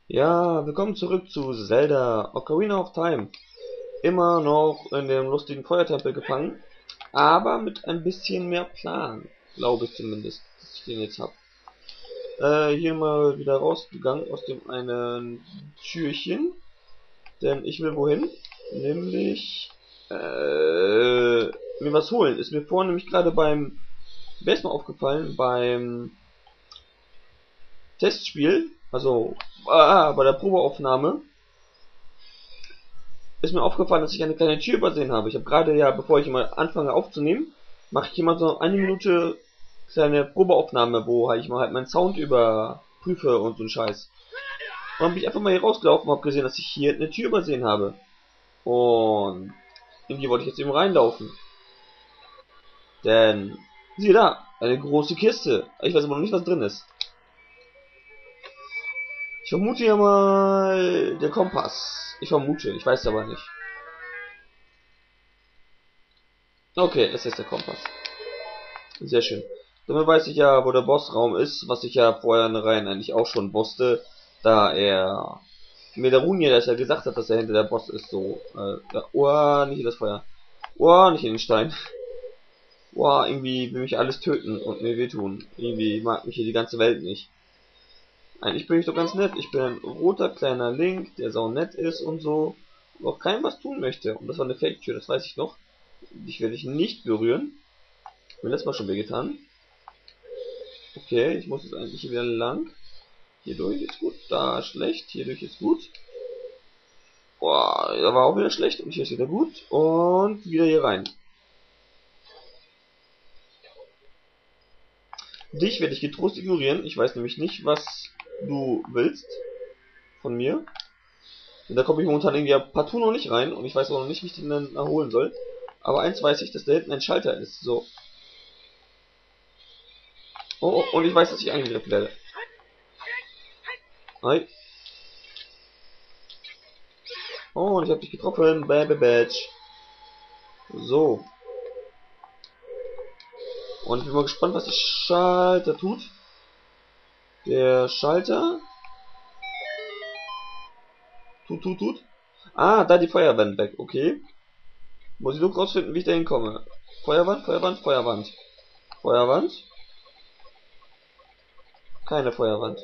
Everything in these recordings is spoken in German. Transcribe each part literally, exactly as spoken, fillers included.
Ja, willkommen zurück zu Zelda Ocarina of Time. Immer noch in dem lustigen Feuertempel gefangen, aber mit ein bisschen mehr Plan, glaube ich zumindest, dass ich den jetzt habe. Äh, hier mal wieder rausgegangen aus dem einen Türchen, denn ich will wohin? Nämlich, äh, mir was holen. Ist mir vorhin nämlich gerade beim, wer ist mir aufgefallen, beim Testspiel, also, ah, bei der Probeaufnahme, ist mir aufgefallen, dass ich eine kleine Tür übersehen habe. Ich habe gerade ja, bevor ich mal anfange aufzunehmen, mache ich immer so eine Minute kleine Probeaufnahme, wo halt ich mal halt meinen Sound überprüfe und so ein Scheiß. Und dann bin ich einfach mal hier rausgelaufen und habe gesehen, dass ich hier eine Tür übersehen habe. Und in die wollte ich jetzt eben reinlaufen. Denn, siehe da, eine große Kiste. Ich weiß aber noch nicht, was drin ist. Ich vermute ja mal der Kompass. Ich vermute, ich weiß aber nicht. Okay, es ist der Kompass. Sehr schön. Damit weiß ich ja, wo der Bossraum ist, was ich ja vorher in Reihen eigentlich auch schon wusste, da er mir der Runje, dass er gesagt hat, dass er hinter der Boss ist, so, äh, ja, oh, nicht in das Feuer. Oh, nicht in den Stein. Oh, irgendwie will mich alles töten und mir wehtun. Irgendwie mag mich hier die ganze Welt nicht. Eigentlich bin ich doch ganz nett. Ich bin ein roter kleiner Link, der sau nett ist und so. Und auch keinem was tun möchte. Und das war eine Fake-Tür, das weiß ich noch. Ich werde dich nicht berühren. Mir letztes Mal schon wehgetan. Okay, ich muss jetzt eigentlich hier wieder lang. Hierdurch ist gut, da schlecht, hierdurch ist gut. Boah, da war auch wieder schlecht und hier ist wieder gut. Und wieder hier rein. Dich werde ich getrost ignorieren. Ich weiß nämlich nicht, was du willst von mir. Und da komme ich momentan irgendwie partout noch nicht rein und ich weiß auch noch nicht, wie ich den dann erholen soll. Aber eins weiß ich, dass da hinten ein Schalter ist. So. Oh, oh, und ich weiß, dass ich angegriffen werde. Hi. Oh, und ich habe dich getroffen. Baby Badge. So. Und ich bin mal gespannt, was der Schalter tut. Der Schalter. Tut, tut, tut. Ah, da die Feuerwand weg. Okay. Muss ich nur rausfinden, wie ich da hinkomme. Feuerwand, Feuerwand, Feuerwand. Feuerwand. Keine Feuerwand.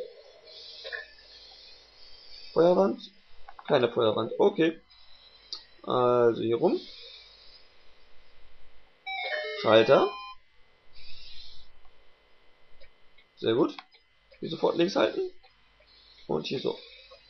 Feuerwand. Keine Feuerwand. Okay. Also hier rum. Schalter. Sehr gut. Hier sofort links halten. Und hier so.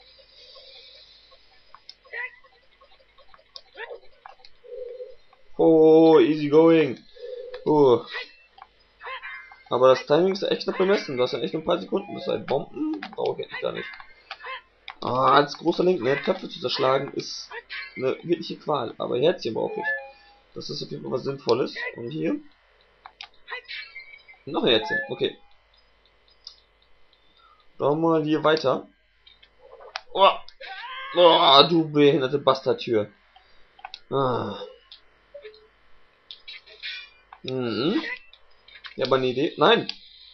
Oh, easy going. Oh. Aber das Timing ist echt noch bemessen. Du hast ja echt nur ein paar Sekunden. Das heißt, Bomben brauche ich eigentlich gar nicht. Ah, als großer Link, ne, Töpfe zu zerschlagen ist eine wirkliche Qual. Aber Herzchen brauche ich. Das ist auf jeden Fall was Sinnvolles. Und hier. Noch ein Herzchen. Okay. Schauen wir mal hier weiter. Oh, oh du behinderte Bastardtür. Ah. Mhm. Ja, aber eine Idee. Nein!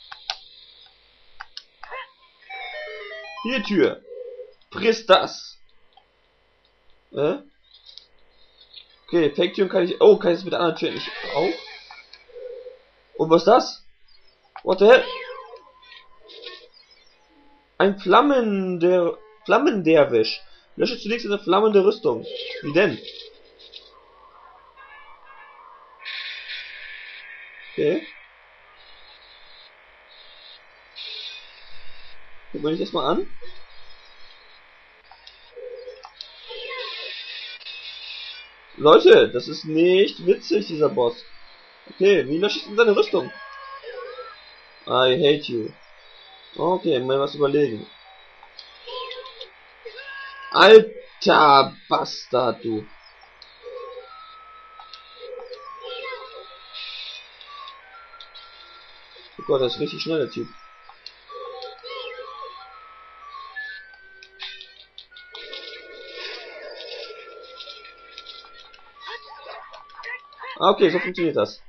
Hier Tür. Friss das. Äh? Okay, Fake-Türen kann ich... Oh, kann ich das mit der anderen Tür nicht auch? Und was ist das? What the hell? Ein Flammen der... Flammenderwisch. Lösche zunächst eine flammende Rüstung. Wie denn? Okay. Gucken wir dich erstmal an. Leute, das ist nicht witzig, dieser Boss. Okay, wie lösche ich denn seine Rüstung? I hate you. Okay, mal was überlegen. Alter Bastard, du. Oh Gott, das ist richtig schnell, der Typ. Ah, okay, so funktioniert das.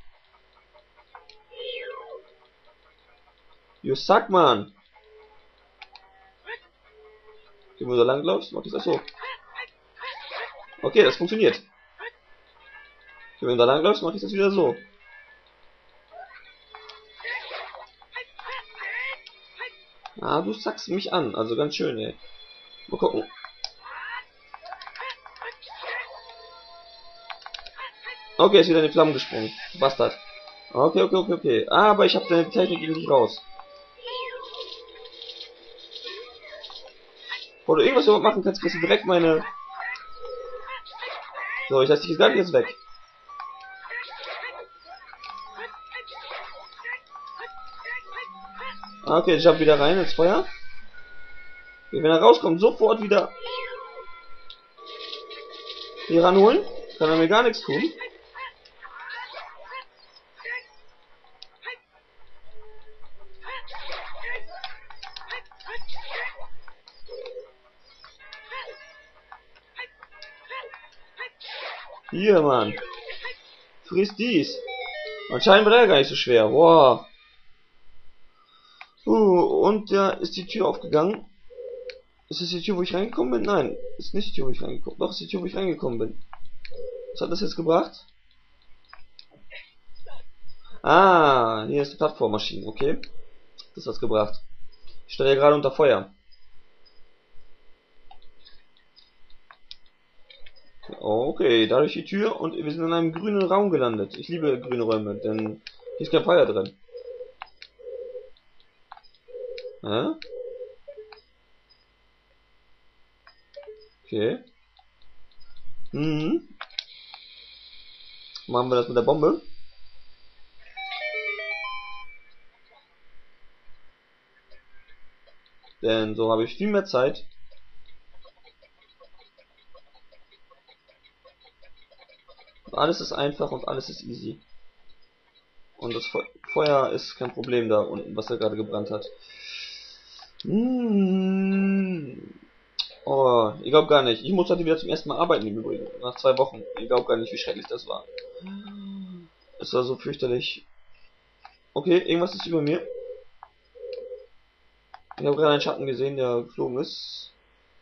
You suck, man. Wenn du da lang läufst, mach ich das so. Okay, das funktioniert. Wenn du da lang läufst, mach ich das wieder so. Ah, du zackst mich an, also ganz schön, ey. Mal gucken. Okay, ist wieder in die Flammen gesprungen. Bastard. Okay, okay, okay, okay. Aber ich habe deine Technik nicht raus. Bevor du irgendwas überhaupt machen kannst, kriegst du direkt meine... So, ich lasse dich jetzt gar nicht jetzt weg. Okay, ich jump wieder rein ins Feuer. Wenn er rauskommt, sofort wieder hier ranholen. Kann er mir gar nichts tun. Hier, Mann. Friss dies. Anscheinend war er gar nicht so schwer. Boah. Uh, und da ist die Tür aufgegangen. Ist das die Tür, wo ich reingekommen bin? Nein, ist nicht die Tür, wo ich reingekommen bin. Doch, ist die Tür, wo ich reingekommen bin. Was hat das jetzt gebracht? Ah, hier ist die Plattformmaschine, okay. Das hat's gebracht. Ich stehe ja gerade unter Feuer. Okay, dadurch die Tür und wir sind in einem grünen Raum gelandet. Ich liebe grüne Räume, denn hier ist kein Feuer drin. Hä? Okay. Mhm. Machen wir das mit der Bombe. Denn so habe ich viel mehr Zeit. Alles ist einfach und alles ist easy. Und das Feuer ist kein Problem da unten, was er gerade gebrannt hat. Mmh. Oh, ich glaube gar nicht. Ich muss heute wieder zum ersten Mal arbeiten im Übrigen. Nach zwei Wochen. Ich glaube gar nicht, wie schrecklich das war. Es war so fürchterlich. Okay, irgendwas ist über mir. Ich habe gerade einen Schatten gesehen, der geflogen ist.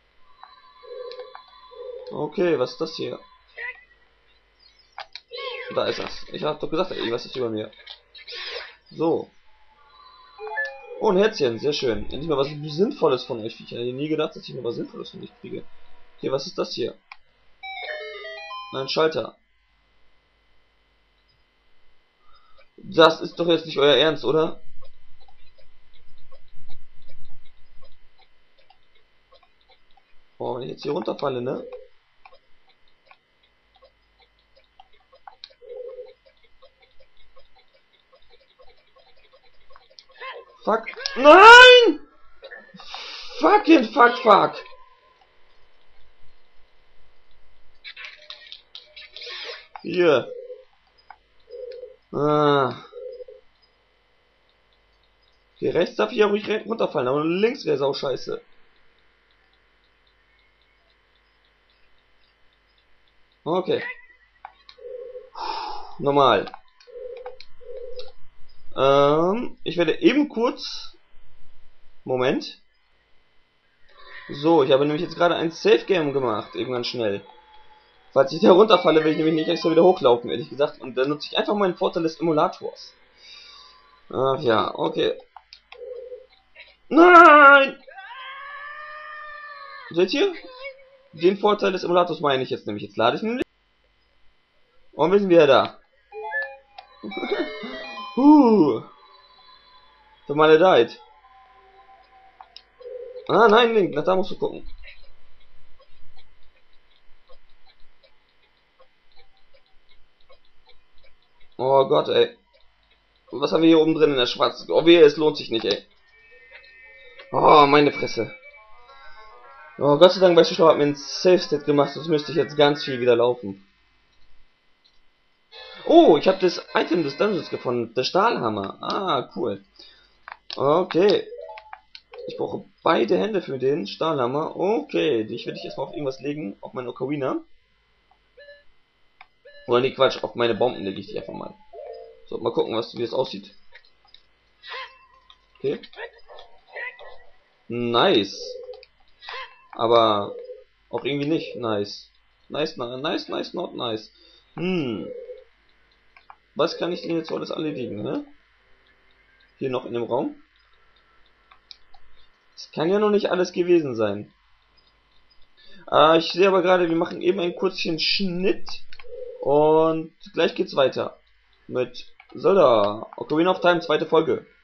Okay, was ist das hier? Da ist das. Ich habe doch gesagt, irgendwas ist über mir. So. Oh, ein Herzchen, sehr schön. Endlich mal was Sinnvolles von euch. Ich hätte nie gedacht, dass ich mal was Sinnvolles von euch kriege. Okay, was ist das hier? Ein Schalter. Das ist doch jetzt nicht euer Ernst, oder? Oh, wenn ich jetzt hier runterfalle, ne? Fuck. Nein! Fucking fuck, fuck. Hier. Ah. Hier rechts darf ich ja ruhig runterfallen, aber links wäre es auch scheiße. Okay. Normal. Ähm, ich werde eben kurz... Moment. So, ich habe nämlich jetzt gerade ein Safe Game gemacht, eben ganz schnell. Falls ich da runterfalle, will ich nämlich nicht extra wieder hochlaufen, ehrlich gesagt. Und dann nutze ich einfach meinen Vorteil des Emulators. Ach ja, okay. Nein! Seht ihr? Den Vorteil des Emulators meine ich jetzt nämlich. Jetzt lade ich ihn. Und wir sind wieder da. Huh. Vermaledeit. Ah, nein, Link, nach da musst du gucken. Oh Gott, ey. Was haben wir hier oben drin in der schwarzen? Oh weh, es lohnt sich nicht, ey. Oh, meine Fresse. Oh, Gott sei Dank, weißt du schon, hat mir ein Save-State gemacht, sonst müsste ich jetzt ganz viel wieder laufen. Oh, ich habe das Item des Dungeons gefunden, der Stahlhammer. Ah, cool. Okay. Ich brauche beide Hände für den Stahlhammer. Okay, ich werde ich erstmal auf irgendwas legen, auf meine Ocarina. Oder nee, Quatsch, auf meine Bomben lege ich die einfach mal. So, mal gucken, was wie das aussieht. Okay. Nice. Aber auch irgendwie nicht. Nice. Nice, nice, nice, not nice. Hm. Was kann ich denn jetzt alles erledigen, ne? Hier noch in dem Raum. Das kann ja noch nicht alles gewesen sein. Äh, ich sehe aber gerade, wir machen eben einen kurzen Schnitt. Und gleich geht's weiter. Mit Zelda Ocarina of Time, zweite Folge.